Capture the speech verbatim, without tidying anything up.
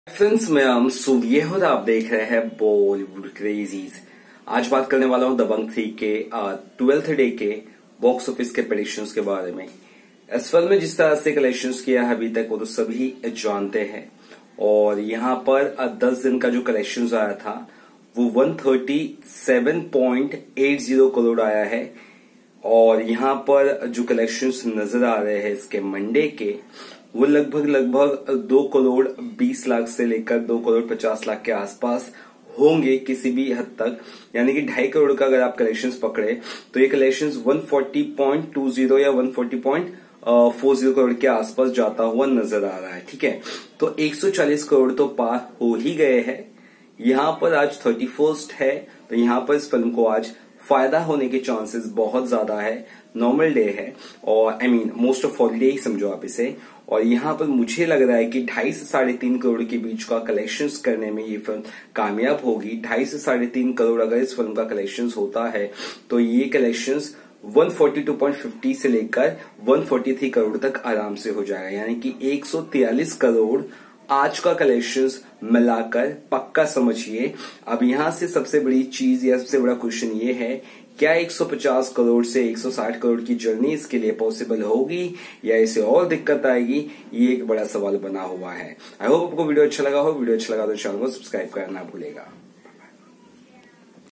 Friends, मैं हम सूर्य और आप देख रहे हैं बॉलीवुड क्रेजीज। आज बात करने वाला हूं दबंग थ्री के ट्वेल्थ डे के बॉक्स ऑफिस के प्रेडिक्शंस के बारे में। इस फिल्म में जिस तरह से कलेक्शंस किया है अभी तक वो तो सभी जानते हैं। और यहाँ पर दस दिन का जो कलेक्शंस आया था वो एक सौ सैंतीस पॉइंट अस्सी करोड़ आया है। और यहाँ पर जो कलेक्शंस नजर आ रहे हैं इसके मंडे के वो लगभग लगभग दो करोड़ बीस लाख से लेकर दो करोड़ पचास लाख के आसपास होंगे किसी भी हद तक। यानी कि ढाई करोड़ का अगर आप कलेक्शंस पकड़े तो ये कलेक्शंस एक सौ चालीस पॉइंट दो शून्य या एक सौ चालीस पॉइंट चार करोड़ के आसपास जाता हुआ नजर आ रहा है। ठीक है, तो एक सौ चालीस करोड़ तो पार हो ही गए हैं। यहाँ पर आज थर्टी फर्स्ट है तो यहाँ पर इस फिल्म को आज फायदा होने के चांसेस बहुत ज्यादा है। नॉर्मल डे है और I mean most of holiday ही समझो आप इसे। और यहाँ पर मुझे लग रहा है कि ढाई से साढ़े तीन करोड़ के बीच का कलेक्शंस करने में ये फिल्म कामयाब होगी। ढाई से साढ़े तीन करोड़ अगर इस फिल्म का कलेक्शंस होता है तो ये कलेक्शंस एक सौ बयालीस पॉइंट पचास से लेकर एक सौ तैंतालीस करोड़ तक आराम से हो जाएगा। यानी कि एक सौ तैंतालीस करोड़ आज का कलेक्शंस मिलाकर पक्का समझिए। अब यहां से सबसे बड़ी चीज या सबसे बड़ा क्वेश्चन ये है, क्या एक सौ पचास करोड़ से एक सौ साठ करोड़ की जर्नी इसके लिए पॉसिबल होगी या इसे और दिक्कत आएगी? ये एक बड़ा सवाल बना हुआ है। आई होप आपको वीडियो अच्छा लगा हो। वीडियो अच्छा लगा तो चैनल को सब्सक्राइब करना भूलेगा।